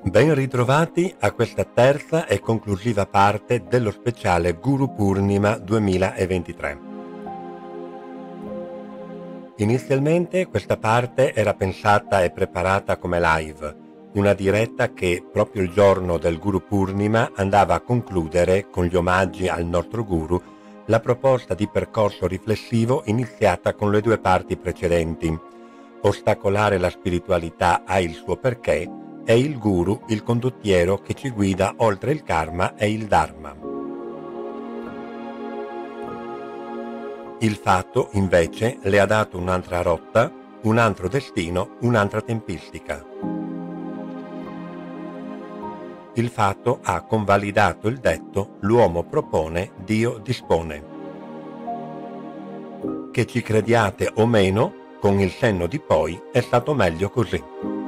Ben ritrovati a questa terza e conclusiva parte dello speciale Guru Purnima 2023. Inizialmente questa parte era pensata e preparata come live, una diretta che proprio il giorno del Guru Purnima andava a concludere con gli omaggi al nostro Guru la proposta di percorso riflessivo iniziata con le due parti precedenti. Ostacolare la spiritualità ha il suo perché, è il Guru il condottiero che ci guida oltre il karma e il dharma. Il fatto, invece, le ha dato un'altra rotta, un altro destino, un'altra tempistica. Il fatto ha convalidato il detto «l'uomo propone, Dio dispone». Che ci crediate o meno, con il senno di poi è stato meglio così.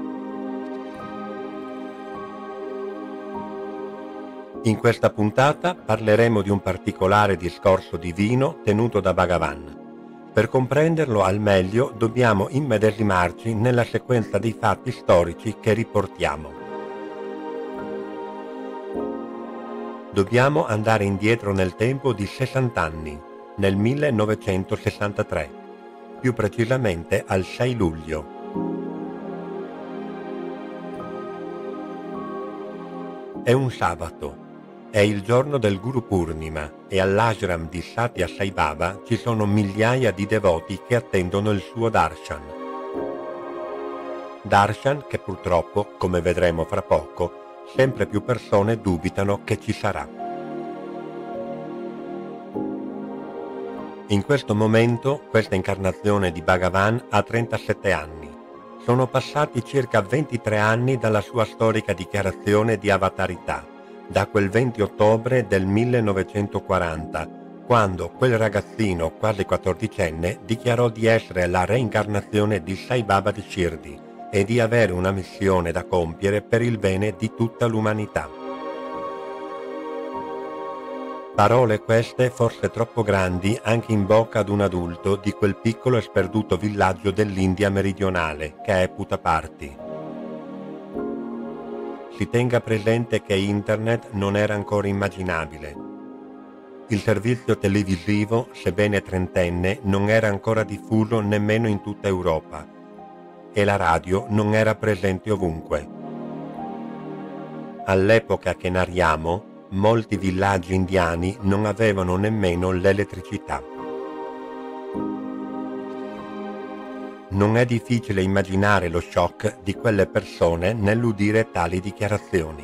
In questa puntata parleremo di un particolare discorso divino tenuto da Bhagavan. Per comprenderlo al meglio dobbiamo immedesimarci nella sequenza dei fatti storici che riportiamo. Dobbiamo andare indietro nel tempo di 60 anni, nel 1963, più precisamente al 6 luglio. È un sabato. È il giorno del Guru Purnima e all'ashram di Satya Sai Baba ci sono migliaia di devoti che attendono il suo darshan. Darshan che purtroppo, come vedremo fra poco, sempre più persone dubitano che ci sarà. In questo momento, questa incarnazione di Bhagavan ha 37 anni. Sono passati circa 23 anni dalla sua storica dichiarazione di avatarità, da quel 20 ottobre del 1940, quando quel ragazzino quasi 14enne dichiarò di essere la reincarnazione di Sai Baba di Shirdi e di avere una missione da compiere per il bene di tutta l'umanità. Parole queste forse troppo grandi anche in bocca ad un adulto di quel piccolo e sperduto villaggio dell'India meridionale che è Puttaparthi. Si tenga presente che Internet non era ancora immaginabile. Il servizio televisivo, sebbene trentenne, non era ancora diffuso nemmeno in tutta Europa e la radio non era presente ovunque. All'epoca che narriamo, molti villaggi indiani non avevano nemmeno l'elettricità. Non è difficile immaginare lo shock di quelle persone nell'udire tali dichiarazioni.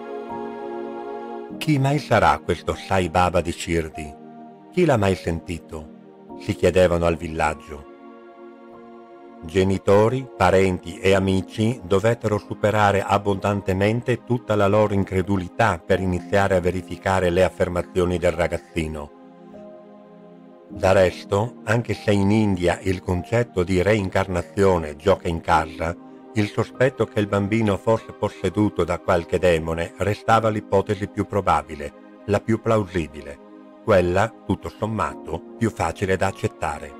Chi mai sarà questo Sai Baba di Shirdi? Chi l'ha mai sentito? Si chiedevano al villaggio. Genitori, parenti e amici dovettero superare abbondantemente tutta la loro incredulità per iniziare a verificare le affermazioni del ragazzino. Da resto, anche se in India il concetto di reincarnazione gioca in casa, il sospetto che il bambino fosse posseduto da qualche demone restava l'ipotesi più probabile, la più plausibile, quella, tutto sommato, più facile da accettare.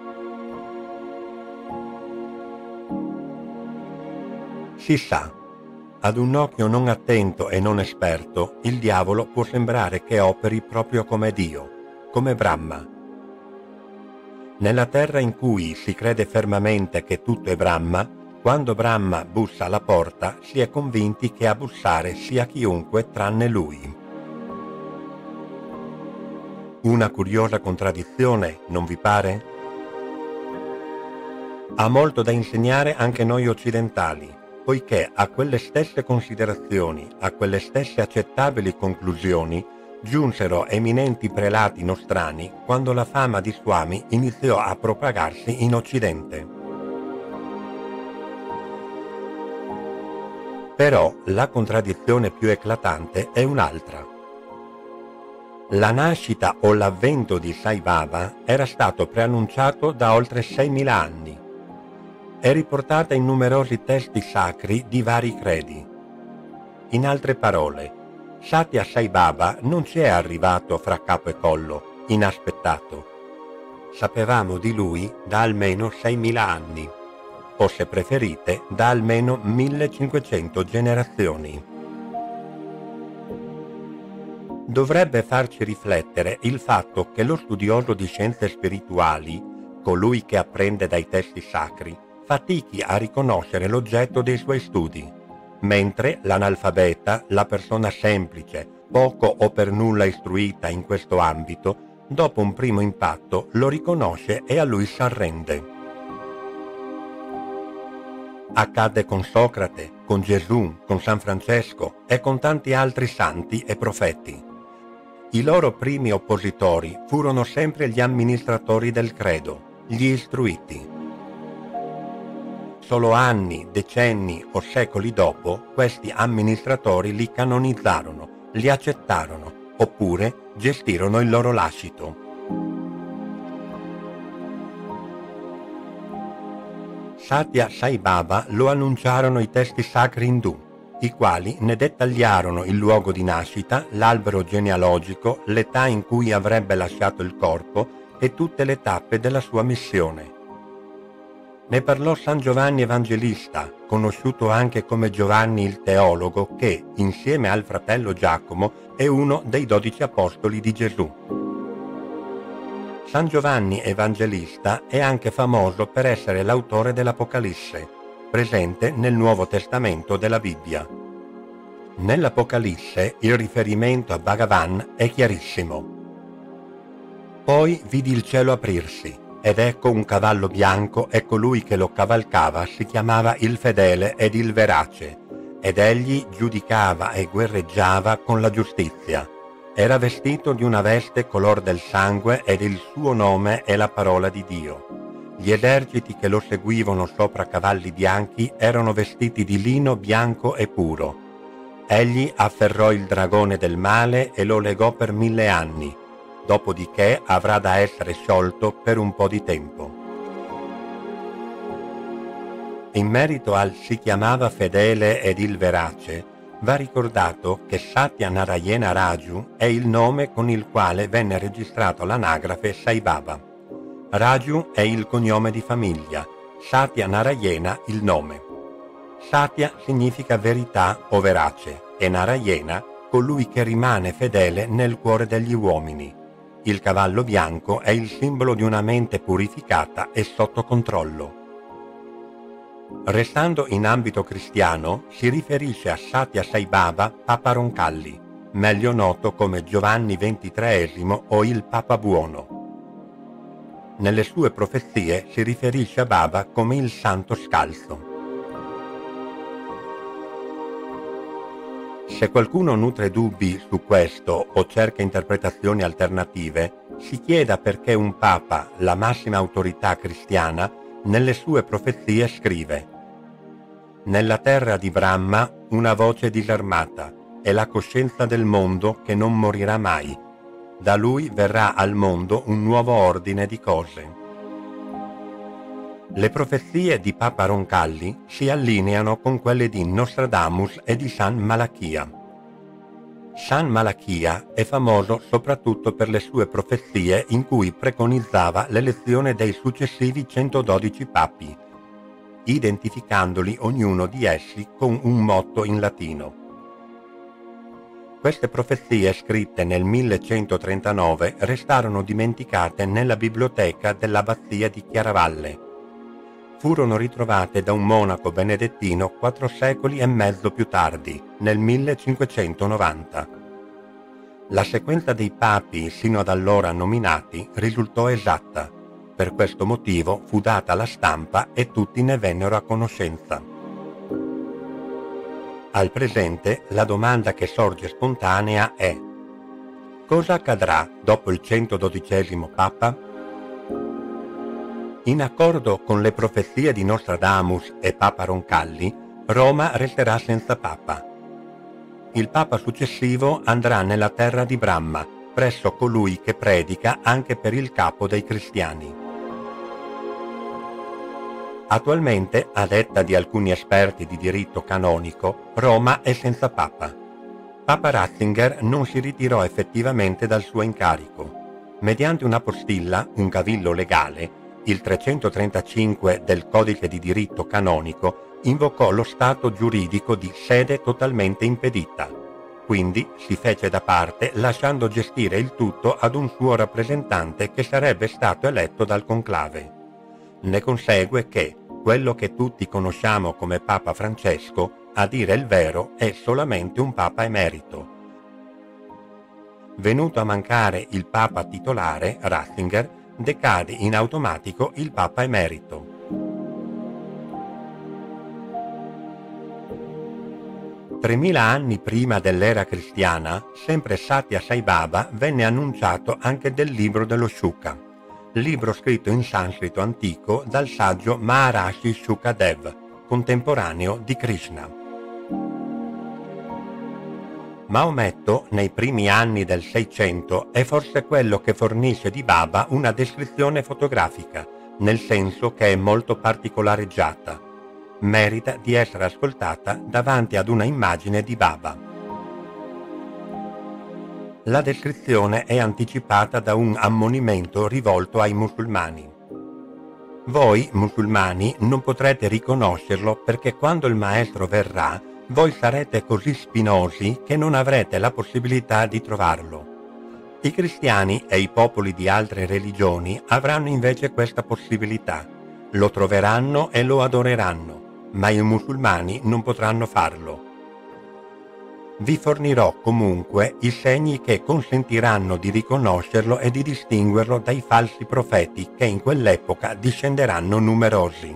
Si sa, ad un occhio non attento e non esperto, il diavolo può sembrare che operi proprio come Dio, come Brahma. Nella terra in cui si crede fermamente che tutto è Brahma, quando Brahma bussa alla porta, si è convinti che a bussare sia chiunque tranne lui. Una curiosa contraddizione, non vi pare? Ha molto da insegnare anche noi occidentali, poiché a quelle stesse considerazioni, a quelle stesse accettabili conclusioni, giunsero eminenti prelati nostrani quando la fama di Swami iniziò a propagarsi in Occidente. Però la contraddizione più eclatante è un'altra. La nascita o l'avvento di Sai Baba era stato preannunciato da oltre 6.000 anni. È riportata in numerosi testi sacri di vari credi. In altre parole, Satya Sai Baba non ci è arrivato fra capo e collo, inaspettato. Sapevamo di lui da almeno 6.000 anni, o se preferite da almeno 1500 generazioni. Dovrebbe farci riflettere il fatto che lo studioso di scienze spirituali, colui che apprende dai testi sacri, fatichi a riconoscere l'oggetto dei suoi studi, mentre l'analfabeta, la persona semplice, poco o per nulla istruita in questo ambito, dopo un primo impatto lo riconosce e a lui s'arrende. Accadde con Socrate, con Gesù, con San Francesco e con tanti altri santi e profeti. I loro primi oppositori furono sempre gli amministratori del credo, gli istruiti. Solo anni, decenni o secoli dopo, questi amministratori li canonizzarono, li accettarono, oppure gestirono il loro lascito. Satya Sai Baba lo annunciarono i testi sacri indù, i quali ne dettagliarono il luogo di nascita, l'albero genealogico, l'età in cui avrebbe lasciato il corpo e tutte le tappe della sua missione. Ne parlò San Giovanni Evangelista, conosciuto anche come Giovanni il Teologo, che, insieme al fratello Giacomo, è uno dei 12 apostoli di Gesù. San Giovanni Evangelista è anche famoso per essere l'autore dell'Apocalisse, presente nel Nuovo Testamento della Bibbia. Nell'Apocalisse il riferimento a Bhagavan è chiarissimo. Poi vidi il cielo aprirsi, ed ecco un cavallo bianco e colui che lo cavalcava si chiamava il Fedele ed il Verace, ed egli giudicava e guerreggiava con la giustizia. Era vestito di una veste color del sangue ed il suo nome è la parola di Dio. Gli eserciti che lo seguivano sopra cavalli bianchi erano vestiti di lino bianco e puro. Egli afferrò il dragone del male e lo legò per 1000 anni, dopodiché avrà da essere sciolto per un po' di tempo. In merito al si chiamava Fedele ed il Verace, va ricordato che Satya Narayana Raju è il nome con il quale venne registrato l'anagrafe Sai Baba. Raju è il cognome di famiglia, Satya Narayana il nome. Satya significa verità o verace e Narayana colui che rimane fedele nel cuore degli uomini. Il cavallo bianco è il simbolo di una mente purificata e sotto controllo. Restando in ambito cristiano, si riferisce a Satya Sai Baba Papa Roncalli, meglio noto come Giovanni XXIII o il Papa Buono. Nelle sue profezie si riferisce a Baba come il Santo Scalzo. Se qualcuno nutre dubbi su questo o cerca interpretazioni alternative, si chieda perché un Papa, la massima autorità cristiana, nelle sue profezie scrive: «Nella terra di Brahma una voce disarmata è la coscienza del mondo che non morirà mai. Da lui verrà al mondo un nuovo ordine di cose». Le profezie di Papa Roncalli si allineano con quelle di Nostradamus e di San Malachia. San Malachia è famoso soprattutto per le sue profezie in cui preconizzava l'elezione dei successivi 112 papi, identificandoli ognuno di essi con un motto in latino. Queste profezie, scritte nel 1139, restarono dimenticate nella biblioteca dell'abbazia di Chiaravalle. Furono ritrovate da un monaco benedettino 4 secoli e mezzo più tardi, nel 1590. La sequenza dei papi sino ad allora nominati risultò esatta. Per questo motivo fu data alla stampa e tutti ne vennero a conoscenza. Al presente la domanda che sorge spontanea è: cosa accadrà dopo il 112° Papa? In accordo con le profezie di Nostradamus e Papa Roncalli, Roma resterà senza Papa. Il Papa successivo andrà nella terra di Brahma, presso colui che predica anche per il capo dei cristiani. Attualmente, a detta di alcuni esperti di diritto canonico, Roma è senza Papa. Papa Ratzinger non si ritirò effettivamente dal suo incarico. Mediante una postilla, un cavillo legale, il 335 del Codice di diritto canonico invocò lo stato giuridico di sede totalmente impedita. Quindi si fece da parte lasciando gestire il tutto ad un suo rappresentante che sarebbe stato eletto dal conclave. Ne consegue che quello che tutti conosciamo come Papa Francesco, a dire il vero, è solamente un Papa emerito. Venuto a mancare il Papa titolare, Ratzinger, decade in automatico il Papa emerito. 3000 anni prima dell'era cristiana, sempre Satya Sai Baba venne annunciato anche del libro dello Shuka, libro scritto in sanscrito antico dal saggio Maharishi Shukadev, contemporaneo di Krishna. Maometto, nei primi anni del 600, è forse quello che fornisce di Baba una descrizione fotografica, nel senso che è molto particolareggiata. Merita di essere ascoltata davanti ad una immagine di Baba. La descrizione è anticipata da un ammonimento rivolto ai musulmani. Voi, musulmani, non potrete riconoscerlo perché quando il Maestro verrà, voi sarete così spinosi che non avrete la possibilità di trovarlo. I cristiani e i popoli di altre religioni avranno invece questa possibilità. Lo troveranno e lo adoreranno, ma i musulmani non potranno farlo. Vi fornirò comunque i segni che consentiranno di riconoscerlo e di distinguerlo dai falsi profeti che in quell'epoca discenderanno numerosi.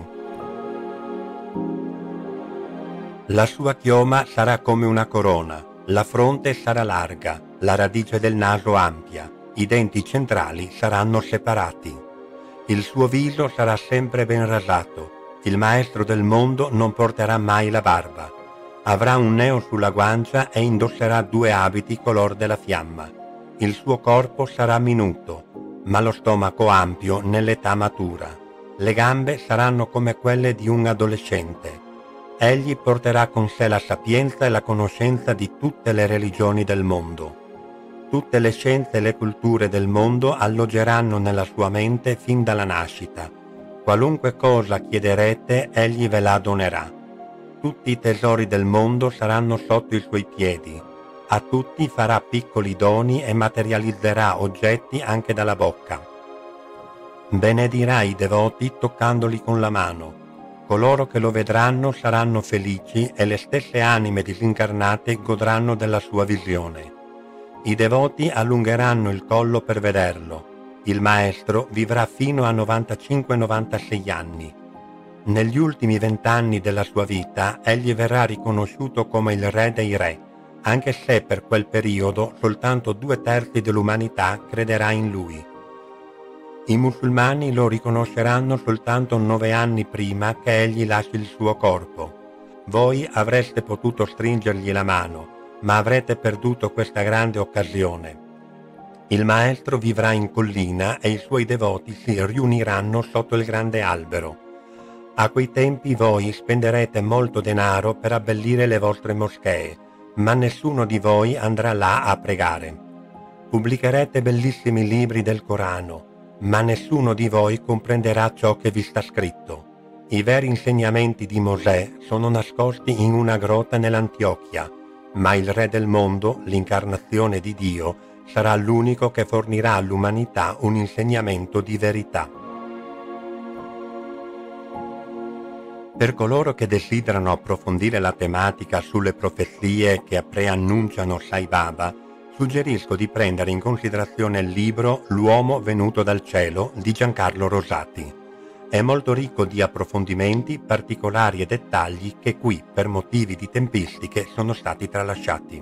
La sua chioma sarà come una corona, la fronte sarà larga, la radice del naso ampia, i denti centrali saranno separati. Il suo viso sarà sempre ben rasato. Il Maestro del mondo non porterà mai la barba. Avrà un neo sulla guancia e indosserà 2 abiti color della fiamma. Il suo corpo sarà minuto, ma lo stomaco ampio nell'età matura. Le gambe saranno come quelle di un adolescente. Egli porterà con sé la sapienza e la conoscenza di tutte le religioni del mondo. Tutte le scienze e le culture del mondo alloggeranno nella sua mente fin dalla nascita. Qualunque cosa chiederete, egli ve la donerà. Tutti i tesori del mondo saranno sotto i suoi piedi. A tutti farà piccoli doni e materializzerà oggetti anche dalla bocca. Benedirà i devoti toccandoli con la mano. Coloro che lo vedranno saranno felici e le stesse anime disincarnate godranno della sua visione. I devoti allungheranno il collo per vederlo. Il Maestro vivrà fino a 95-96 anni. Negli ultimi 20 anni della sua vita, egli verrà riconosciuto come il re dei re, anche se per quel periodo soltanto 2/3 dell'umanità crederà in lui. I musulmani lo riconosceranno soltanto 9 anni prima che egli lasci il suo corpo. Voi avreste potuto stringergli la mano, ma avrete perduto questa grande occasione. Il Maestro vivrà in collina e i suoi devoti si riuniranno sotto il grande albero. A quei tempi voi spenderete molto denaro per abbellire le vostre moschee, ma nessuno di voi andrà là a pregare. Pubblicherete bellissimi libri del Corano, ma nessuno di voi comprenderà ciò che vi sta scritto. I veri insegnamenti di Mosè sono nascosti in una grotta nell'Antiochia, ma il Re del mondo, l'incarnazione di Dio, sarà l'unico che fornirà all'umanità un insegnamento di verità. Per coloro che desiderano approfondire la tematica sulle profezie che preannunciano Sai Baba, suggerisco di prendere in considerazione il libro L'uomo venuto dal cielo di Giancarlo Rosati. È molto ricco di approfondimenti, particolari e dettagli che qui, per motivi di tempistiche, sono stati tralasciati.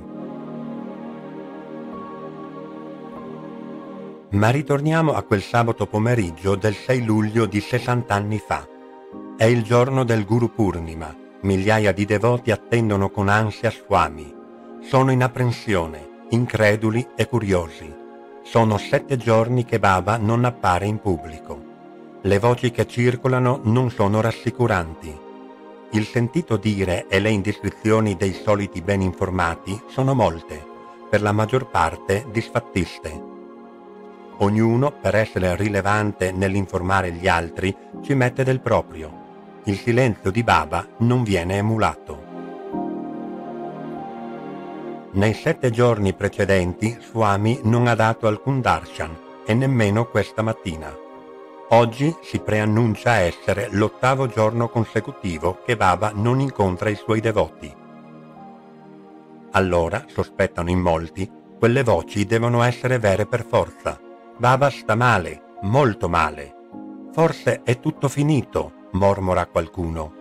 Ma ritorniamo a quel sabato pomeriggio del 6 luglio di 60 anni fa. È il giorno del Guru Purnima. Migliaia di devoti attendono con ansia Swami. Sono in apprensione, increduli e curiosi. Sono 7 giorni che Baba non appare in pubblico. Le voci che circolano non sono rassicuranti. Il sentito dire e le indiscrezioni dei soliti ben informati sono molte, per la maggior parte disfattiste. Ognuno, per essere rilevante nell'informare gli altri, ci mette del proprio. Il silenzio di Baba non viene emulato. Nei 7 giorni precedenti Swami non ha dato alcun darshan e nemmeno questa mattina. Oggi si preannuncia essere l'8° giorno consecutivo che Baba non incontra i suoi devoti. Allora, sospettano in molti, quelle voci devono essere vere per forza. Baba sta male, molto male. Forse è tutto finito, mormora qualcuno.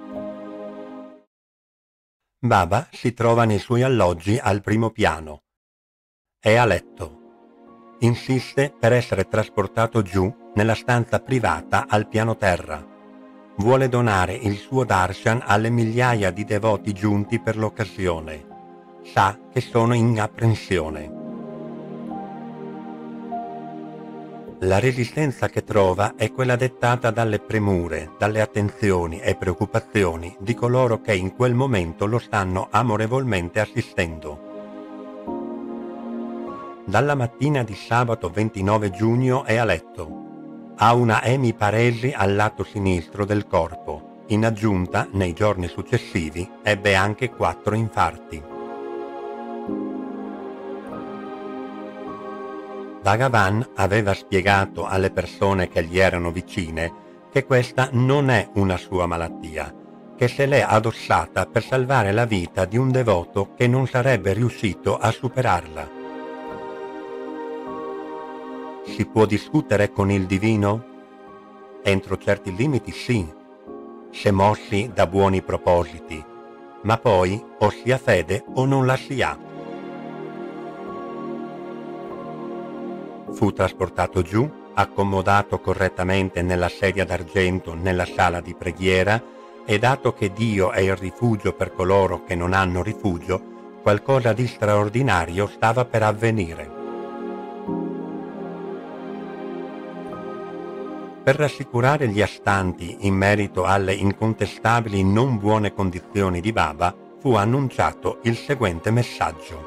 Baba si trova nei suoi alloggi al primo piano. È a letto. Insiste per essere trasportato giù nella stanza privata al piano terra. Vuole donare il suo darshan alle migliaia di devoti giunti per l'occasione. Sa che sono in apprensione. La resistenza che trova è quella dettata dalle premure, dalle attenzioni e preoccupazioni di coloro che in quel momento lo stanno amorevolmente assistendo. Dalla mattina di sabato 29 giugno è a letto. Ha una emiparesi al lato sinistro del corpo. In aggiunta, nei giorni successivi, ebbe anche 4 infarti. Bhagavan aveva spiegato alle persone che gli erano vicine che questa non è una sua malattia, che se l'è addossata per salvare la vita di un devoto che non sarebbe riuscito a superarla. Si può discutere con il divino? Entro certi limiti sì, se mossi da buoni propositi, ma poi o si ha fede o non la si ha. Fu trasportato giù, accomodato correttamente nella sedia d'argento nella sala di preghiera e dato che Dio è il rifugio per coloro che non hanno rifugio, qualcosa di straordinario stava per avvenire. Per rassicurare gli astanti in merito alle incontestabili non buone condizioni di Baba, fu annunciato il seguente messaggio.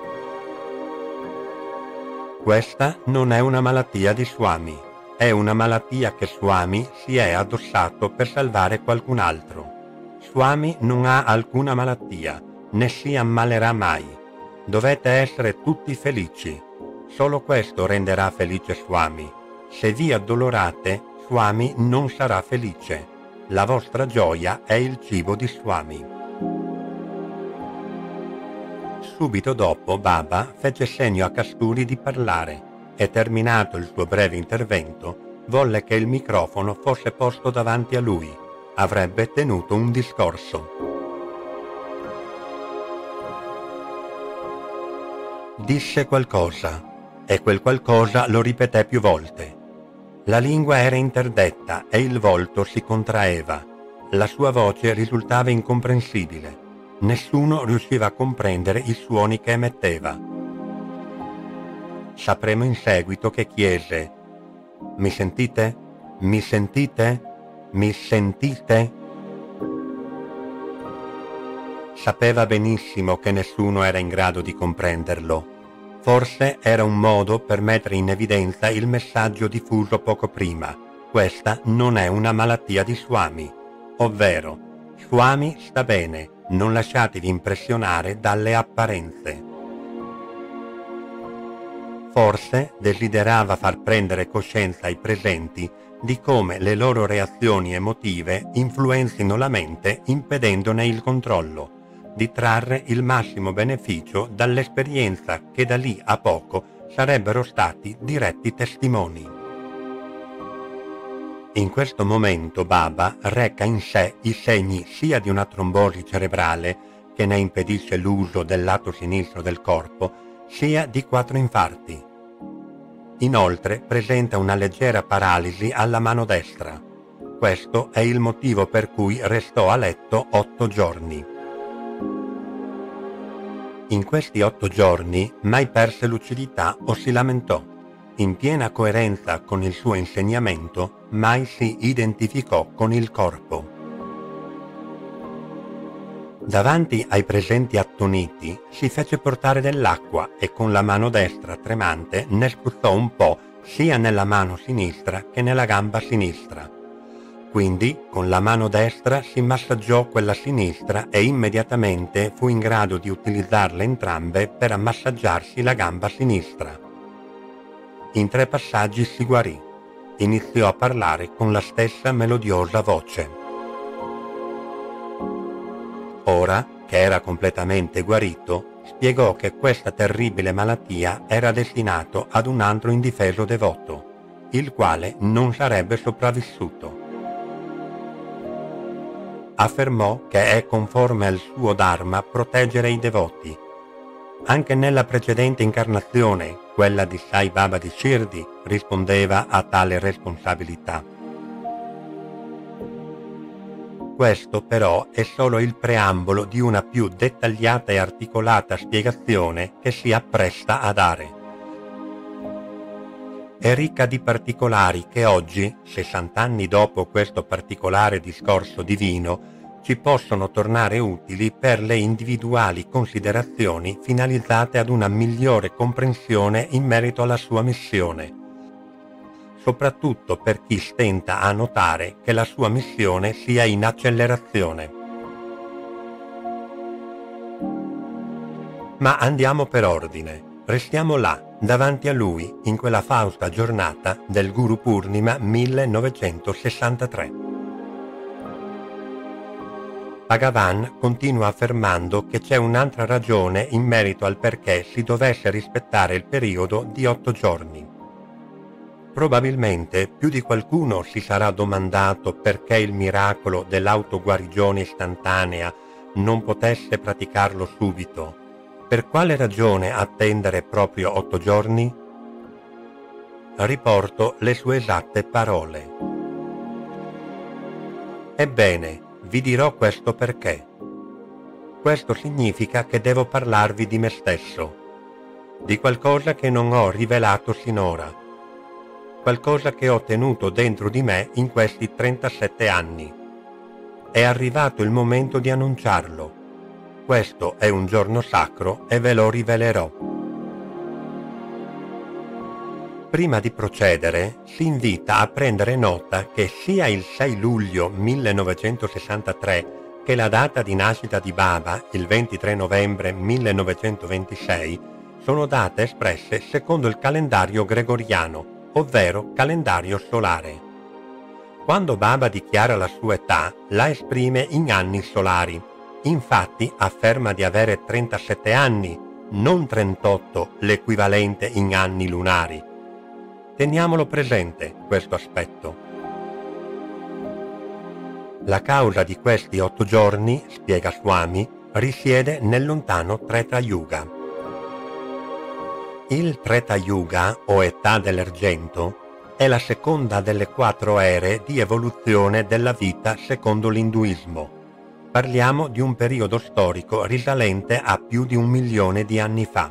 Questa non è una malattia di Swami, è una malattia che Swami si è addossato per salvare qualcun altro. Swami non ha alcuna malattia, né si ammalerà mai. Dovete essere tutti felici. Solo questo renderà felice Swami. Se vi addolorate, Swami non sarà felice. La vostra gioia è il cibo di Swami. Subito dopo Baba fece segno a Kasturi di parlare e, terminato il suo breve intervento, volle che il microfono fosse posto davanti a lui. Avrebbe tenuto un discorso. Disse qualcosa e quel qualcosa lo ripeté più volte. La lingua era interdetta e il volto si contraeva. La sua voce risultava incomprensibile. Nessuno riusciva a comprendere i suoni che emetteva. Sapremo in seguito che chiese: «Mi sentite? Mi sentite? Mi sentite?» Sapeva benissimo che nessuno era in grado di comprenderlo. Forse era un modo per mettere in evidenza il messaggio diffuso poco prima. Questa non è una malattia di Swami, ovvero Swami sta bene. Non lasciatevi impressionare dalle apparenze. Forse desiderava far prendere coscienza ai presenti di come le loro reazioni emotive influenzino la mente impedendone il controllo, di trarre il massimo beneficio dall'esperienza che da lì a poco sarebbero stati diretti testimoni. In questo momento Baba reca in sé i segni sia di una trombosi cerebrale che ne impedisce l'uso del lato sinistro del corpo, sia di 4 infarti. Inoltre presenta una leggera paralisi alla mano destra. Questo è il motivo per cui restò a letto 8 giorni. In questi 8 giorni mai perse lucidità o si lamentò. In piena coerenza con il suo insegnamento, mai si identificò con il corpo. Davanti ai presenti attoniti, si fece portare dell'acqua e con la mano destra tremante ne spruzzò un po' sia nella mano sinistra che nella gamba sinistra. Quindi con la mano destra si massaggiò quella sinistra e immediatamente fu in grado di utilizzarle entrambe per ammassaggiarsi la gamba sinistra. In 3 passaggi si guarì. Iniziò a parlare con la stessa melodiosa voce. Ora, che era completamente guarito, spiegò che questa terribile malattia era destinato ad un altro indifeso devoto, il quale non sarebbe sopravvissuto. Affermò che è conforme al suo dharma proteggere i devoti. Anche nella precedente incarnazione, quella di Sai Baba di Shirdi, rispondeva a tale responsabilità. Questo però è solo il preambolo di una più dettagliata e articolata spiegazione che si appresta a dare. È ricca di particolari che oggi, 60 anni dopo questo particolare discorso divino, ci possono tornare utili per le individuali considerazioni finalizzate ad una migliore comprensione in merito alla sua missione, soprattutto per chi stenta a notare che la sua missione sia in accelerazione. Ma andiamo per ordine. Restiamo là, davanti a lui, in quella fausta giornata del Guru Purnima 1963. Bhagavan continua affermando che c'è un'altra ragione in merito al perché si dovesse rispettare il periodo di 8 giorni. Probabilmente più di qualcuno si sarà domandato perché il miracolo dell'autoguarigione istantanea non potesse praticarlo subito. Per quale ragione attendere proprio 8 giorni? Riporto le sue esatte parole. Ebbene, vi dirò questo perché. Questo significa che devo parlarvi di me stesso, di qualcosa che non ho rivelato sinora, qualcosa che ho tenuto dentro di me in questi 37 anni. È arrivato il momento di annunciarlo. Questo è un giorno sacro e ve lo rivelerò. Prima di procedere, si invita a prendere nota che sia il 6 luglio 1963 che la data di nascita di Baba, il 23 novembre 1926, sono date espresse secondo il calendario gregoriano, ovvero calendario solare. Quando Baba dichiara la sua età, la esprime in anni solari. Infatti afferma di avere 37 anni, non 38, l'equivalente in anni lunari. Teniamolo presente, questo aspetto. La causa di questi 8 giorni, spiega Swami, risiede nel lontano Treta Yuga. Il Treta Yuga, o età dell'argento, è la seconda delle 4 ere di evoluzione della vita secondo l'induismo. Parliamo di un periodo storico risalente a più di 1 milione di anni fa.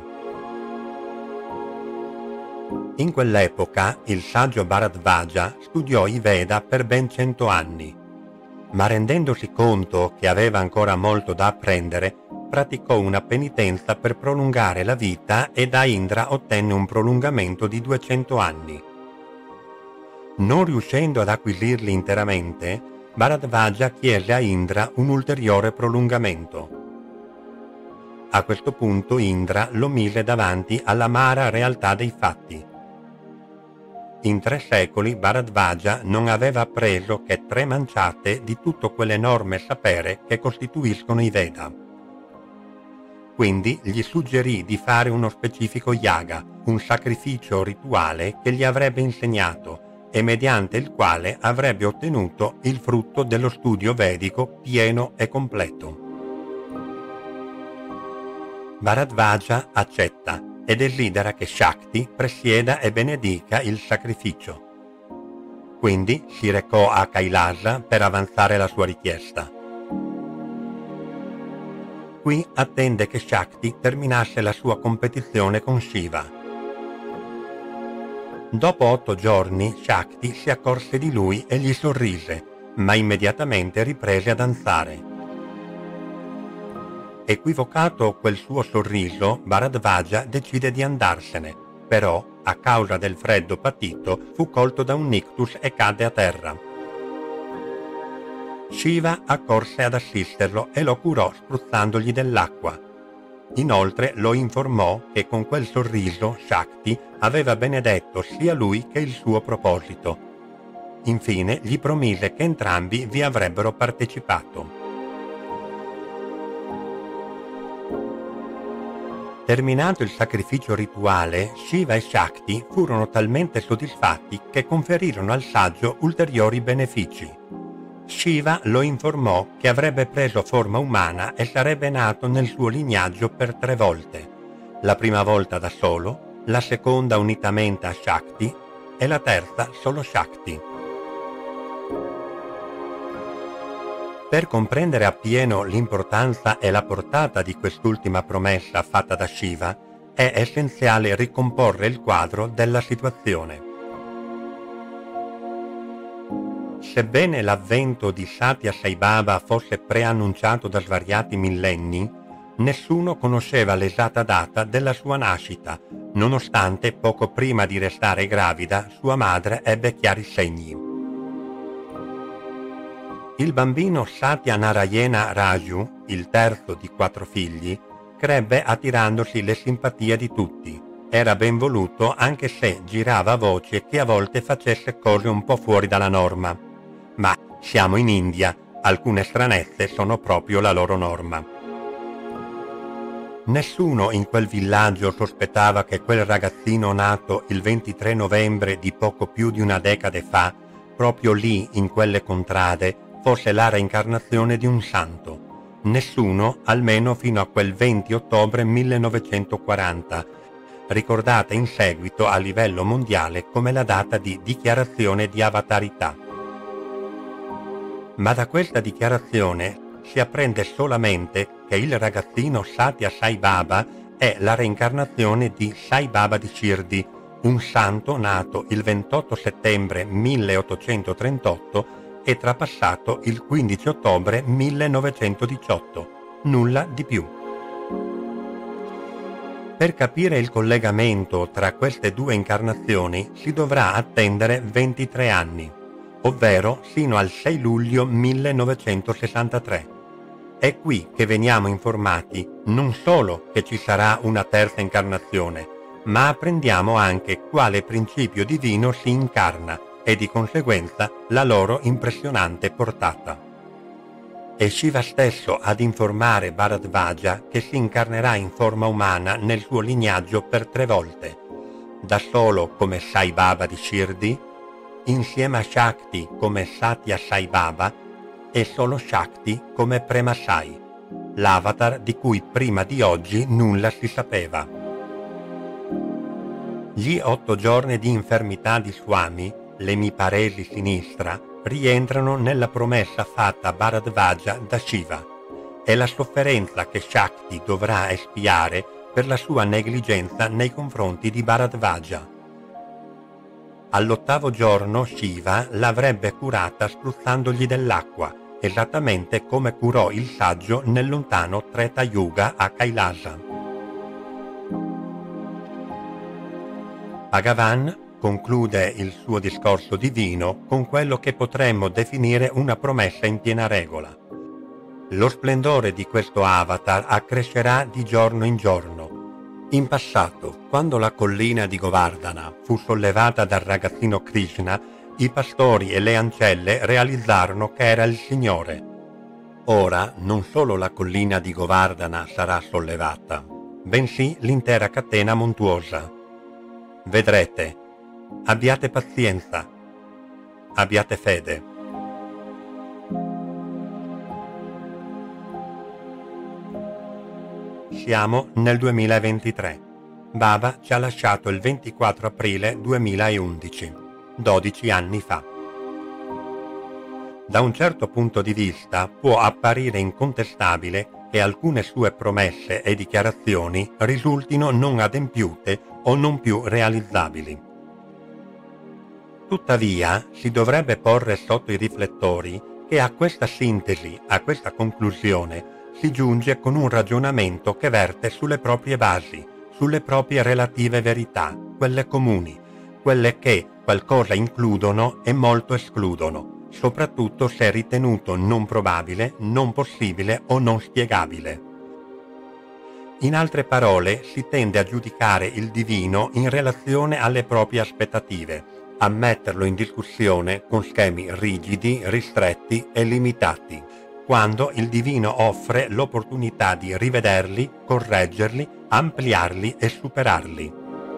In quell'epoca il saggio Bharadvaja studiò i Veda per ben 100 anni, ma rendendosi conto che aveva ancora molto da apprendere, praticò una penitenza per prolungare la vita e da Indra ottenne un prolungamento di 200 anni. Non riuscendo ad acquisirli interamente, Bharadvaja chiese a Indra un ulteriore prolungamento. A questo punto Indra lo mise davanti all'amara realtà dei fatti. In 3 secoli Bharadvaja non aveva appreso che 3 manciate di tutto quell'enorme sapere che costituiscono i Veda. Quindi gli suggerì di fare uno specifico yaga, un sacrificio rituale che gli avrebbe insegnato e mediante il quale avrebbe ottenuto il frutto dello studio vedico pieno e completo. Bharadvaja accetta e desidera che Shakti presieda e benedica il sacrificio. Quindi si recò a Kailasa per avanzare la sua richiesta. Qui attende che Shakti terminasse la sua competizione con Shiva. Dopo 8 giorni Shakti si accorse di lui e gli sorrise, ma immediatamente riprese a danzare. Equivocato quel suo sorriso, Bharadvaja decide di andarsene, però, a causa del freddo patito, fu colto da un ictus e cadde a terra. Shiva accorse ad assisterlo e lo curò spruzzandogli dell'acqua. Inoltre lo informò che con quel sorriso Shakti aveva benedetto sia lui che il suo proposito. Infine gli promise che entrambi vi avrebbero partecipato. Terminato il sacrificio rituale, Shiva e Shakti furono talmente soddisfatti che conferirono al saggio ulteriori benefici. Shiva lo informò che avrebbe preso forma umana e sarebbe nato nel suo lignaggio per 3 volte, la prima volta da solo, la seconda unitamente a Shakti e la terza solo Shakti. Per comprendere appieno l'importanza e la portata di quest'ultima promessa fatta da Shiva, è essenziale ricomporre il quadro della situazione. Sebbene l'avvento di Satya Sai Baba fosse preannunciato da svariati millenni, nessuno conosceva l'esatta data della sua nascita, nonostante poco prima di restare gravida sua madre ebbe chiari segni. Il bambino Satya Narayana Raju, il terzo di 4 figli, crebbe attirandosi le simpatie di tutti. Era ben voluto anche se girava voce che a volte facesse cose un po' fuori dalla norma. Ma siamo in India, alcune stranezze sono proprio la loro norma. Nessuno in quel villaggio sospettava che quel ragazzino nato il 23 novembre di poco più di una decade fa, proprio lì in quelle contrade, fosse la reincarnazione di un santo. Nessuno, almeno fino a quel 20 ottobre 1940, ricordata in seguito a livello mondiale come la data di dichiarazione di avatarità. Ma da questa dichiarazione si apprende solamente che il ragazzino Satya Sai Baba è la reincarnazione di Sai Baba di Shirdi, un santo nato il 28 settembre 1838 e trapassato il 15 ottobre 1918. Nulla di più. Per capire il collegamento tra queste 2 incarnazioni si dovrà attendere 23 anni, ovvero sino al 6 luglio 1963. È qui che veniamo informati non solo che ci sarà una terza incarnazione, ma apprendiamo anche quale principio divino si incarna e di conseguenza la loro impressionante portata. È Shiva stesso ad informare Bharadvaja che si incarnerà in forma umana nel suo lignaggio per 3 volte, da solo come Sai Baba di Shirdi, insieme a Shakti come Satya Sai Baba e solo Shakti come Prema Sai, l'avatar di cui prima di oggi nulla si sapeva. Gli 8 giorni di infermità di Swami, l'emiparesi sinistra, rientrano nella promessa fatta a Bharadvaja da Shiva. È la sofferenza che Shakti dovrà espiare per la sua negligenza nei confronti di Bharadvaja. All'8º giorno Shiva l'avrebbe curata spruzzandogli dell'acqua, esattamente come curò il saggio nel lontano Treta Yuga a Kailasa. Bhagavan conclude il suo discorso divino con quello che potremmo definire una promessa in piena regola. Lo splendore di questo avatar accrescerà di giorno in giorno. In passato, quando la collina di Govardhana fu sollevata dal ragazzino Krishna, i pastori e le ancelle realizzarono che era il Signore. Ora non solo la collina di Govardhana sarà sollevata, bensì l'intera catena montuosa. Vedrete. Abbiate pazienza, abbiate fede. Siamo nel 2023. Baba ci ha lasciato il 24 aprile 2011, 12 anni fa. Da un certo punto di vista può apparire incontestabile che alcune sue promesse e dichiarazioni risultino non adempiute o non più realizzabili. Tuttavia, si dovrebbe porre sotto i riflettori che a questa sintesi, a questa conclusione, si giunge con un ragionamento che verte sulle proprie basi, sulle proprie relative verità, quelle comuni, quelle che qualcosa includono e molto escludono, soprattutto se ritenuto non probabile, non possibile o non spiegabile. In altre parole, si tende a giudicare il divino in relazione alle proprie aspettative, a metterlo in discussione con schemi rigidi, ristretti e limitati, quando il divino offre l'opportunità di rivederli, correggerli, ampliarli e superarli.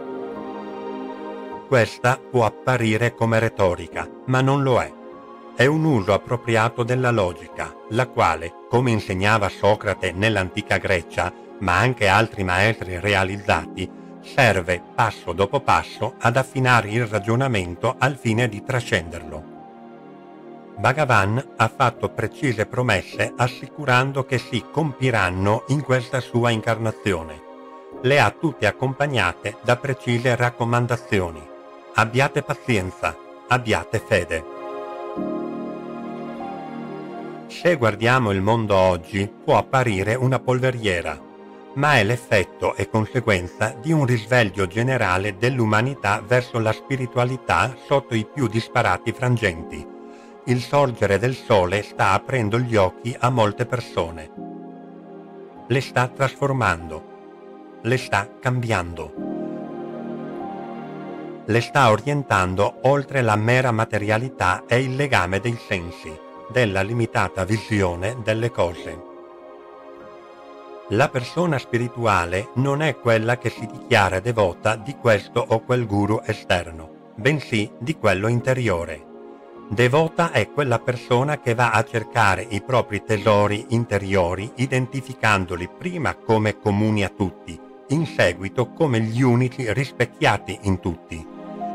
Questa può apparire come retorica, ma non lo è. È un uso appropriato della logica, la quale, come insegnava Socrate nell'antica Grecia, ma anche altri maestri realizzati, serve passo dopo passo ad affinare il ragionamento al fine di trascenderlo. Bhagavan ha fatto precise promesse assicurando che si compiranno in questa sua incarnazione. Le ha tutte accompagnate da precise raccomandazioni. Abbiate pazienza, abbiate fede. Se guardiamo il mondo oggi, può apparire una polveriera, ma è l'effetto e conseguenza di un risveglio generale dell'umanità verso la spiritualità sotto i più disparati frangenti. Il sorgere del sole sta aprendo gli occhi a molte persone. Le sta trasformando, le sta cambiando, le sta orientando oltre la mera materialità e il legame dei sensi, della limitata visione delle cose. La persona spirituale non è quella che si dichiara devota di questo o quel guru esterno, bensì di quello interiore. Devota è quella persona che va a cercare i propri tesori interiori, identificandoli prima come comuni a tutti, in seguito come gli unici rispecchiati in tutti.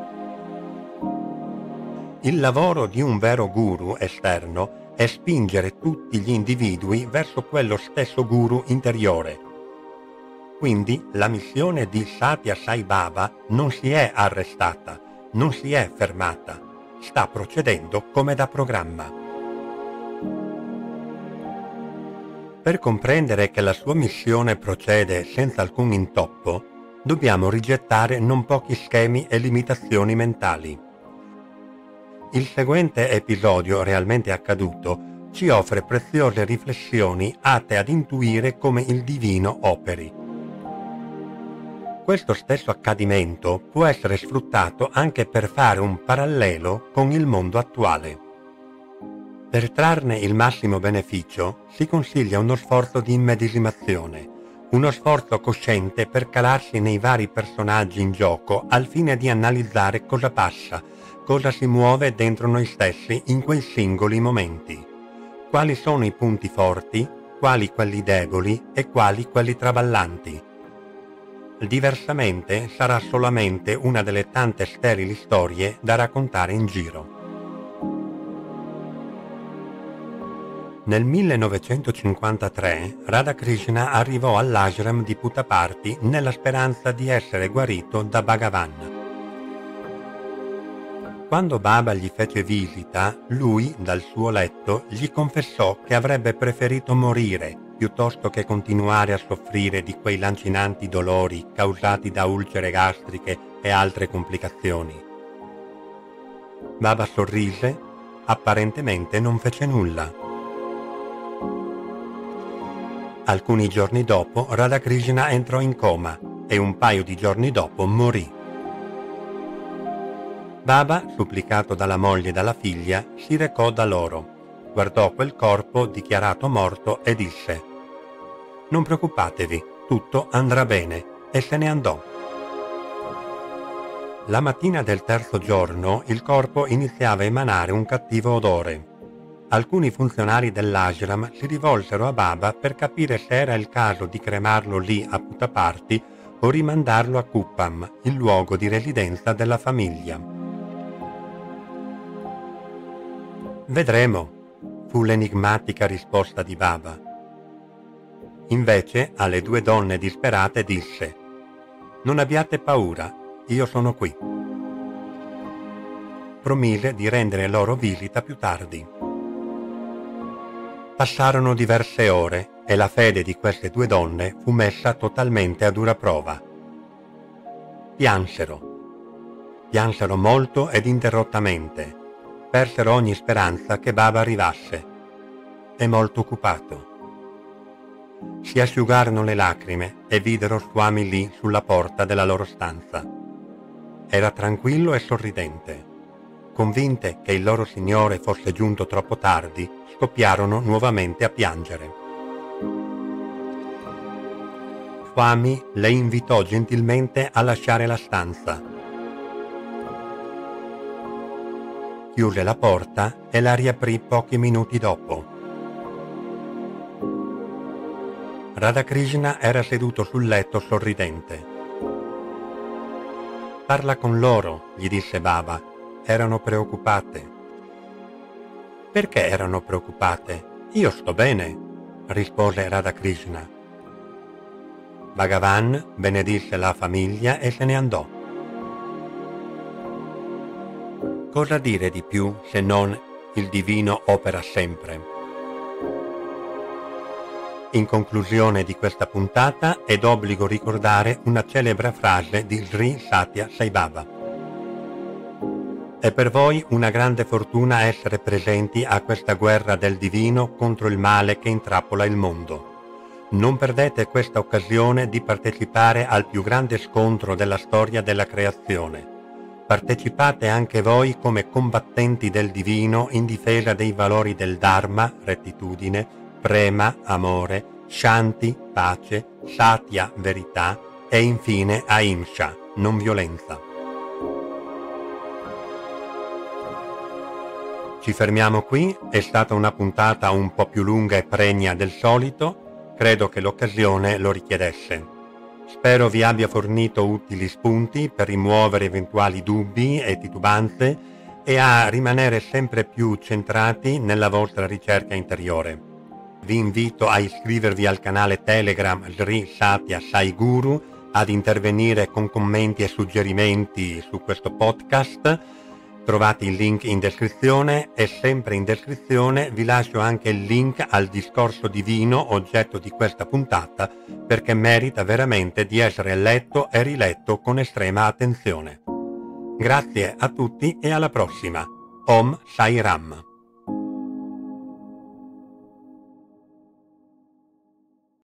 Il lavoro di un vero guru esterno è spingere tutti gli individui verso quello stesso guru interiore. Quindi la missione di Satya Sai Baba non si è arrestata, non si è fermata, sta procedendo come da programma. Per comprendere che la sua missione procede senza alcun intoppo, dobbiamo rigettare non pochi schemi e limitazioni mentali. Il seguente episodio realmente accaduto ci offre preziose riflessioni atte ad intuire come il divino operi. Questo stesso accadimento può essere sfruttato anche per fare un parallelo con il mondo attuale. Per trarne il massimo beneficio si consiglia uno sforzo di immedesimazione, uno sforzo cosciente per calarsi nei vari personaggi in gioco al fine di analizzare cosa passa, cosa si muove dentro noi stessi in quei singoli momenti. Quali sono i punti forti, quali quelli deboli e quali quelli traballanti. Diversamente sarà solamente una delle tante sterili storie da raccontare in giro. Nel 1953 Radhakrishna arrivò all'ashram di Puttaparthi nella speranza di essere guarito da Bhagavan. Quando Baba gli fece visita, lui, dal suo letto, gli confessò che avrebbe preferito morire piuttosto che continuare a soffrire di quei lancinanti dolori causati da ulcere gastriche e altre complicazioni. Baba sorrise, apparentemente non fece nulla. Alcuni giorni dopo Radhakrishna entrò in coma e un paio di giorni dopo morì. Baba, supplicato dalla moglie e dalla figlia, si recò da loro, guardò quel corpo dichiarato morto e disse: «Non preoccupatevi, tutto andrà bene», e se ne andò. La mattina del terzo giorno il corpo iniziava a emanare un cattivo odore. Alcuni funzionari dell'ashram si rivolsero a Baba per capire se era il caso di cremarlo lì a Puttaparthi o rimandarlo a Kuppam, il luogo di residenza della famiglia. «Vedremo», fu l'enigmatica risposta di Baba. Invece alle due donne disperate disse: «Non abbiate paura, io sono qui». Promise di rendere loro visita più tardi. Passarono diverse ore e la fede di queste due donne fu messa totalmente a dura prova. Piansero molto ed interrottamente. persero ogni speranza che Baba arrivasse. È molto occupato. Si asciugarono le lacrime e videro Swami lì sulla porta della loro stanza. Era tranquillo e sorridente. Convinte che il loro signore fosse giunto troppo tardi, scoppiarono nuovamente a piangere. Swami le invitò gentilmente a lasciare la stanza. Chiuse la porta e la riaprì pochi minuti dopo. Radhakrishna era seduto sul letto sorridente. «Parla con loro», gli disse Baba. Erano preoccupate. «Perché erano preoccupate? Io sto bene», rispose Radhakrishna. Bhagavan benedisse la famiglia e se ne andò. Cosa dire di più se non il divino opera sempre? In conclusione di questa puntata è d'obbligo ricordare una celebre frase di Sri Satya Sai Baba. È per voi una grande fortuna essere presenti a questa guerra del divino contro il male che intrappola il mondo. Non perdete questa occasione di partecipare al più grande scontro della storia della creazione. Partecipate anche voi come combattenti del divino in difesa dei valori del Dharma, rettitudine, prema, amore, shanti, pace, satya, verità e infine ahimsa, non violenza. Ci fermiamo qui, è stata una puntata un po' più lunga e pregna del solito, credo che l'occasione lo richiedesse. Spero vi abbia fornito utili spunti per rimuovere eventuali dubbi e titubanze e a rimanere sempre più centrati nella vostra ricerca interiore. Vi invito a iscrivervi al canale Telegram Sri Satya Sai Guru, ad intervenire con commenti e suggerimenti su questo podcast. Trovate il link in descrizione e sempre in descrizione vi lascio anche il link al discorso divino oggetto di questa puntata, perché merita veramente di essere letto e riletto con estrema attenzione. Grazie a tutti e alla prossima. Om Sai Ram.